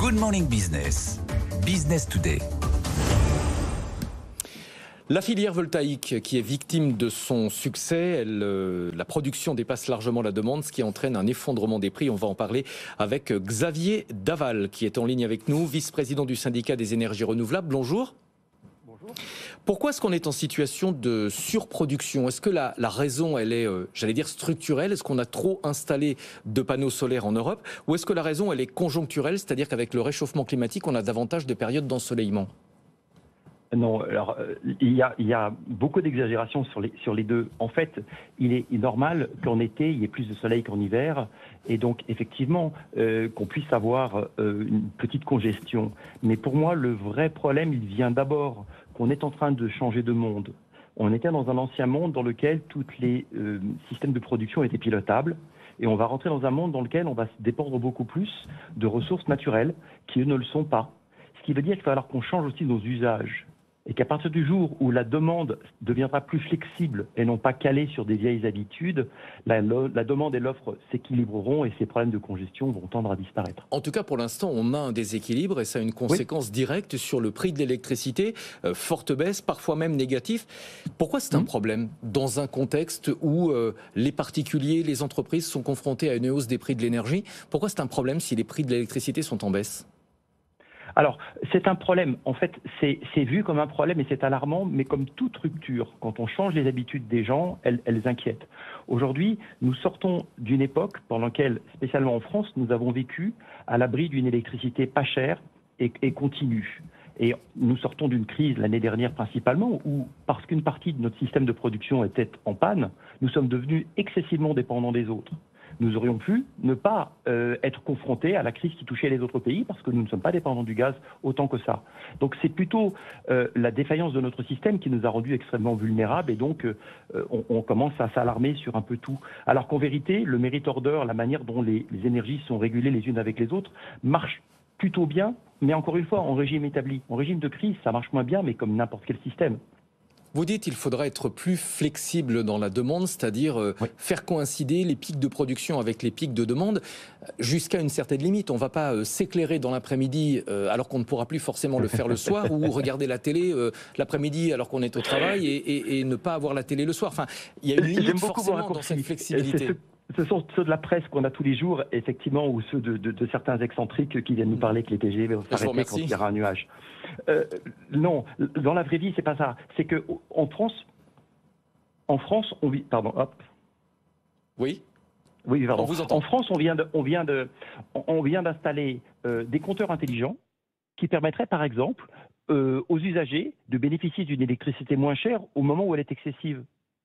Good Morning Business, Business Today. La filière voltaïque qui est victime de son succès, la production dépasse largement la demande, ce qui entraîne un effondrement des prix. On va en parler avec Xavier Daval qui est en ligne avec nous, vice-président du syndicat des énergies renouvelables. Bonjour. Bonjour. Pourquoi est-ce qu'on est en situation de surproduction? Est-ce que la raison, elle est, j'allais dire, structurelle? Est-ce qu'on a trop installé de panneaux solaires en Europe? Ou est-ce que la raison, elle est conjoncturelle, c'est-à-dire qu'avec le réchauffement climatique, on a davantage de périodes d'ensoleillement? Non, alors il y a beaucoup d'exagération sur les deux. En fait, il est normal qu'en été, il y ait plus de soleil qu'en hiver, et donc effectivement qu'on puisse avoir une petite congestion. Mais pour moi, le vrai problème, il vient d'abord qu'on est en train de changer de monde. On était dans un ancien monde dans lequel tous les systèmes de production étaient pilotables, et on va rentrer dans un monde dans lequel on va se dépendre beaucoup plus de ressources naturelles qui, eux, ne le sont pas. Ce qui veut dire qu'il va falloir qu'on change aussi nos usages. Et qu'à partir du jour où la demande deviendra plus flexible et non pas calée sur des vieilles habitudes, la demande et l'offre s'équilibreront et ces problèmes de congestion vont tendre à disparaître. En tout cas, pour l'instant, on a un déséquilibre et ça a une conséquence directe sur le prix de l'électricité. Forte baisse, parfois même négatif. Pourquoi c'est un problème dans un contexte où les particuliers, les entreprises sont confrontés à une hausse des prix de l'énergie? Pourquoi c'est un problème si les prix de l'électricité sont en baisse? Alors, c'est un problème. En fait, c'est vu comme un problème et c'est alarmant, mais comme toute rupture, quand on change les habitudes des gens, elles inquiètent. Aujourd'hui, nous sortons d'une époque pendant laquelle, spécialement en France, nous avons vécu à l'abri d'une électricité pas chère et continue. Et nous sortons d'une crise l'année dernière principalement où, parce qu'une partie de notre système de production était en panne, nous sommes devenus excessivement dépendants des autres. Nous aurions pu ne pas être confrontés à la crise qui touchait les autres pays parce que nous ne sommes pas dépendants du gaz autant que ça. Donc c'est plutôt la défaillance de notre système qui nous a rendus extrêmement vulnérables et donc on commence à s'alarmer sur un peu tout. Alors qu'en vérité, le merit order, la manière dont les énergies sont régulées les unes avec les autres, marche plutôt bien, mais encore une fois en régime établi. En régime de crise, ça marche moins bien, mais comme n'importe quel système. Vous dites qu'il faudra être plus flexible dans la demande, c'est-à-dire faire coïncider les pics de production avec les pics de demande jusqu'à une certaine limite. On ne va pas s'éclairer dans l'après-midi alors qu'on ne pourra plus forcément le faire le soir ou regarder la télé l'après-midi alors qu'on est au travail et ne pas avoir la télé le soir. Enfin, il y a une limite forcément dans cette flexibilité. Ce sont ceux de la presse qu'on a tous les jours, effectivement, ou ceux de certains excentriques qui viennent nous parler que les TGV vont s'arrêter quand il y aura un nuage. Non, dans la vraie vie, c'est pas ça. C'est que en France, on vit. Pardon, hop. Oui. Oui, pardon. On vous entend. En France, on vient d'installer des compteurs intelligents qui permettraient, par exemple, aux usagers de bénéficier d'une électricité moins chère au moment où elle est excessive.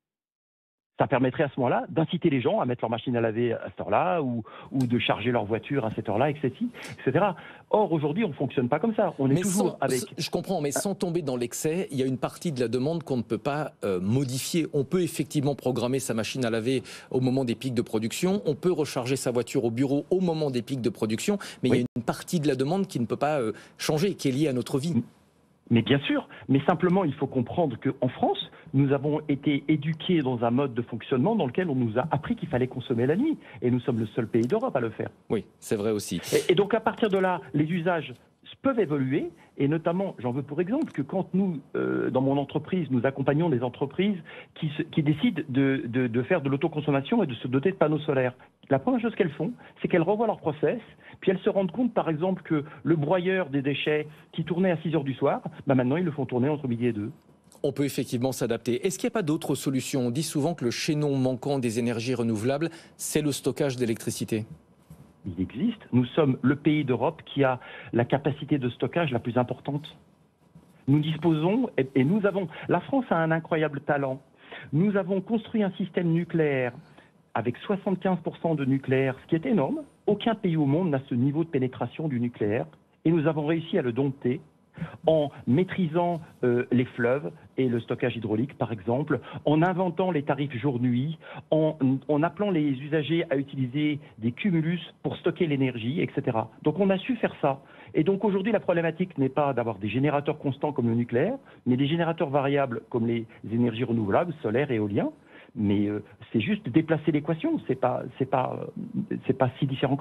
Ça permettrait à ce moment-là d'inciter les gens à mettre leur machine à laver à cette heure-là ou de charger leur voiture à cette heure-là, etc. Or, aujourd'hui, on ne fonctionne pas comme ça. On est toujours avec... Je comprends, mais sans tomber dans l'excès, il y a une partie de la demande qu'on ne peut pas modifier. On peut effectivement programmer sa machine à laver au moment des pics de production. On peut recharger sa voiture au bureau au moment des pics de production. Mais il y a une partie de la demande qui ne peut pas changer, qui est liée à notre vie. Mais bien sûr, mais simplement il faut comprendre qu'en France, nous avons été éduqués dans un mode de fonctionnement dans lequel on nous a appris qu'il fallait consommer la nuit. Et nous sommes le seul pays d'Europe à le faire. Oui, c'est vrai aussi. Et donc à partir de là, les usages peuvent évoluer, et notamment, j'en veux pour exemple que quand nous, dans mon entreprise, nous accompagnons des entreprises qui décident de faire de l'autoconsommation et de se doter de panneaux solaires, la première chose qu'elles font, c'est qu'elles revoient leur process, puis elles se rendent compte, par exemple, que le broyeur des déchets qui tournait à 6 heures du soir, maintenant ils le font tourner entre midi et 2. On peut effectivement s'adapter. Est-ce qu'il n'y a pas d'autres solutions? On dit souvent que le chaînon manquant des énergies renouvelables, c'est le stockage d'électricité. Il existe. Nous sommes le pays d'Europe qui a la capacité de stockage la plus importante. Nous disposons, et nous avons... La France a un incroyable talent. Nous avons construit un système nucléaire avec 75% de nucléaire, ce qui est énorme. Aucun pays au monde n'a ce niveau de pénétration du nucléaire. Et nous avons réussi à le dompter en maîtrisant les fleuves et le stockage hydraulique, par exemple, en inventant les tarifs jour-nuit, en appelant les usagers à utiliser des cumulus pour stocker l'énergie, etc. Donc on a su faire ça. Et donc aujourd'hui, la problématique n'est pas d'avoir des générateurs constants comme le nucléaire, mais des générateurs variables comme les énergies renouvelables, solaires et éoliens. Mais c'est juste déplacer l'équation, c'est pas si différent que ça.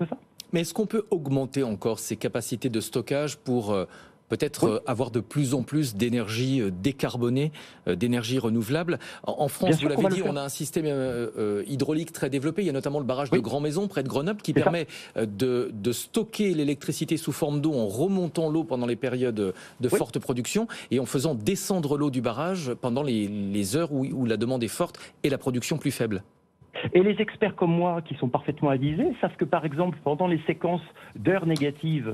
Mais est-ce qu'on peut augmenter encore ces capacités de stockage pour peut-être avoir de plus en plus d'énergie décarbonée, d'énergie renouvelable? En France, vous l'avez dit, on a un système hydraulique très développé. Il y a notamment le barrage de Grand Maison, près de Grenoble, qui permet de stocker l'électricité sous forme d'eau en remontant l'eau pendant les périodes de forte production et en faisant descendre l'eau du barrage pendant les heures où la demande est forte et la production plus faible. Et les experts comme moi, qui sont parfaitement avisés, savent que, par exemple, pendant les séquences d'heures négatives,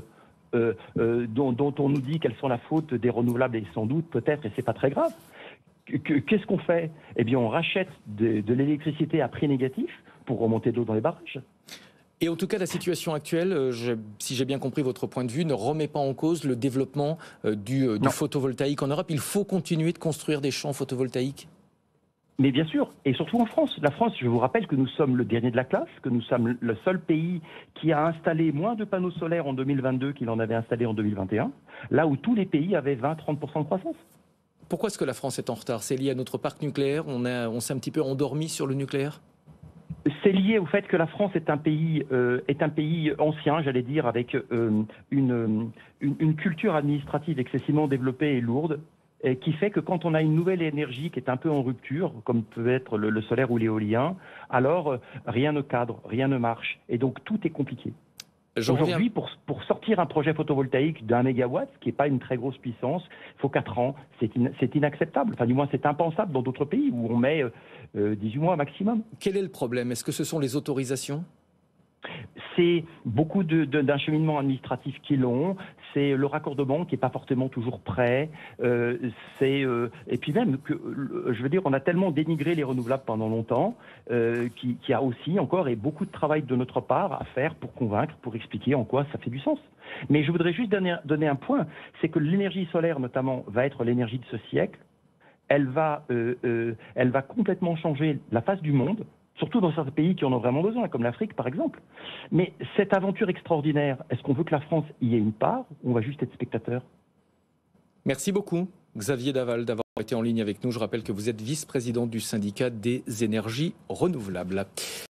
dont on nous dit qu'elles sont la faute des renouvelables, et sans doute, peut-être, et c'est pas très grave, qu'est-ce qu'on fait? Eh bien, on rachète de l'électricité à prix négatif pour remonter de l'eau dans les barrages. Et en tout cas, la situation actuelle, si j'ai bien compris votre point de vue, ne remet pas en cause le développement du photovoltaïque en Europe. Il faut continuer de construire des champs photovoltaïques? Mais bien sûr, et surtout en France. La France, je vous rappelle que nous sommes le dernier de la classe, que nous sommes le seul pays qui a installé moins de panneaux solaires en 2022 qu'il en avait installé en 2021, là où tous les pays avaient 20-30% de croissance. Pourquoi est-ce que la France est en retard? C'est lié à notre parc nucléaire? On s'est un petit peu endormi sur le nucléaire? C'est lié au fait que la France est un pays ancien, j'allais dire, avec une culture administrative excessivement développée et lourde, et qui fait que quand on a une nouvelle énergie qui est un peu en rupture, comme peut être le solaire ou l'éolien, alors rien ne cadre, rien ne marche. Et donc tout est compliqué. Aujourd'hui, pour sortir un projet photovoltaïque d'1 mégawatt, qui n'est pas une très grosse puissance, il faut 4 ans. C'est inacceptable. Enfin, du moins, c'est impensable dans d'autres pays où on met 18 mois maximum. Quel est le problème? Est-ce que ce sont les autorisations? C'est beaucoup d'un administratif qui est long, c'est le raccordement qui n'est pas forcément toujours prêt, et puis même, je veux dire, on a tellement dénigré les renouvelables pendant longtemps qu'il y a aussi encore beaucoup de travail de notre part à faire pour convaincre, pour expliquer en quoi ça fait du sens. Mais je voudrais juste donner un point, c'est que l'énergie solaire notamment va être l'énergie de ce siècle, elle va complètement changer la face du monde, surtout dans certains pays qui en ont vraiment besoin, comme l'Afrique par exemple. Mais cette aventure extraordinaire, est-ce qu'on veut que la France y ait une part ou on va juste être spectateur? Merci beaucoup, Xavier Daval, d'avoir été en ligne avec nous. Je rappelle que vous êtes vice-président du syndicat des énergies renouvelables.